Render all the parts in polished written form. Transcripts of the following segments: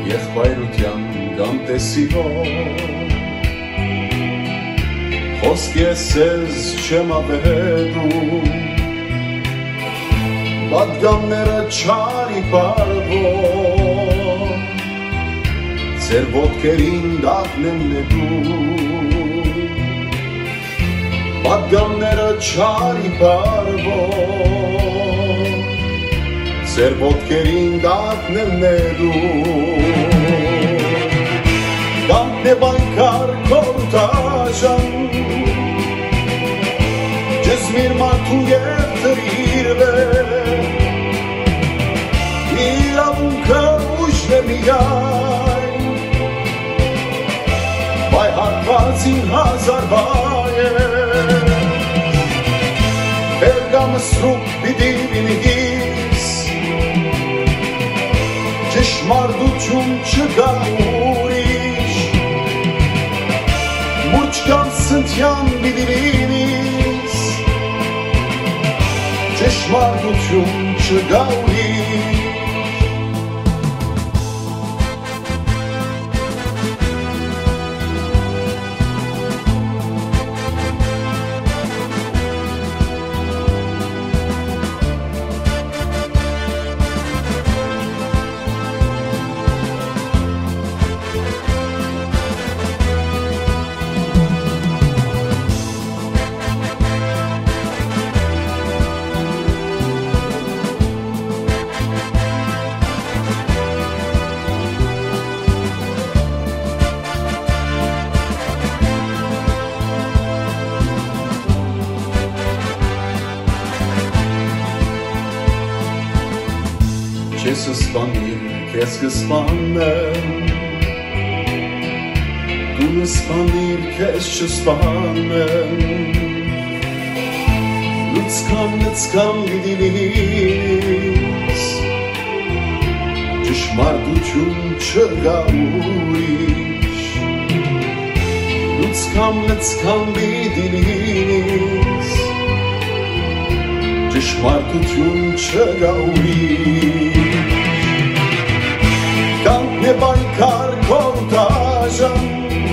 եղբայրության գանտեսիվով խոսք ես ես չեմ ապետում պատգամները չարի պարվով ձեր ոտքերին դաղն եմ նետում պատգամները չարի պարվով ձեր ոտքերին դաղն եմ նետում Դանքն է բայկար քորտաժան Ջզմիր մարդու և տրիրվեր Իրավունքը ուժն է միայն Բայ հարկվածին հազար բայ է Բերգամը սրուկ պիտի վինգիս Ճշմարտություն չկա ուրիշ Մուրջ կամ սնթյան պիտի լինիս Ճշմարտություն չկա ուրիշ Չես սպանիր, քեզ կսպանեմ Դու սպանիր, քեզ չսպանեմ Լծկամ պիտի լինիս Ճշմարտություն չկա ուրիշ Լծկամ պիտի լինիս Ճշմարտություն չկա ուրիշ Դանքն է բայկար քորտաժան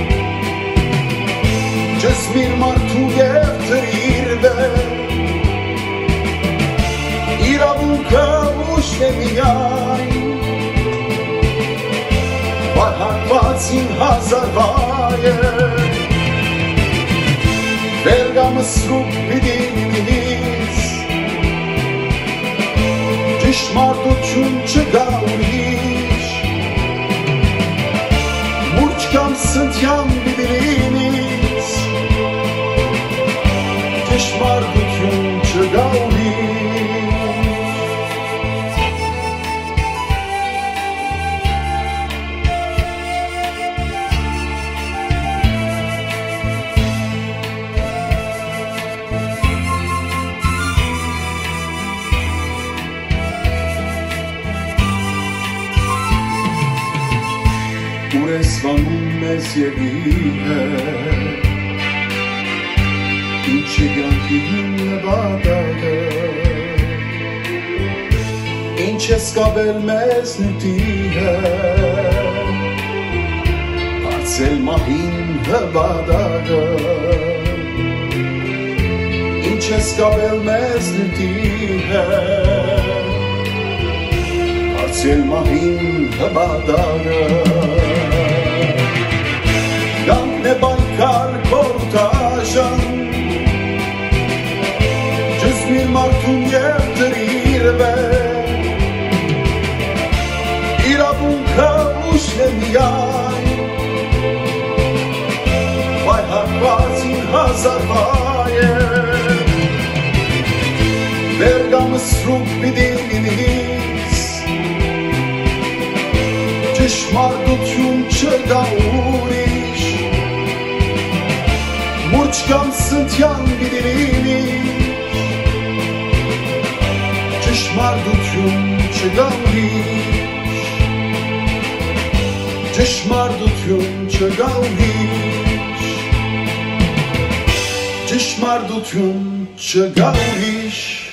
Ջզմիր մարդու և տրիրվեր Իրավունքը ուժն է միայն Բայ հարկվածին հազար բայ է Բերգամը սրուկ պիտի լինիս Ճշմարտություն չկա ուրիշ Մուրջ կամ սնթյան պիտի լինիս Ճշմարտություն չկա ուրիշ Ուր ես վանում ես և իհեր Ինչ է կյանքին նվադակը Ինչ ես կաբել մեզ նուտի հեր Պարցել մահին հվադակը Ինչ ես կաբել մեզ նուտի հեր Պարցել մահին հվադակը Դանքն է բայկար քորտաժան Ջզմիր մարդուն և տրիրվեր Իրավունքը ուժն է միայն Բայ հարկվածին հազար բայ է Բերգամը սրուկ պիտի լինիս Ճշմարտություն չկա ուրիշ Մուրջ կամ սնթյան պիտի լինիս Ճշմարտություն չկա ուրիշ Ճշմարտություն չկա ուրիշ Ճշմարտություն չկա ուրիշ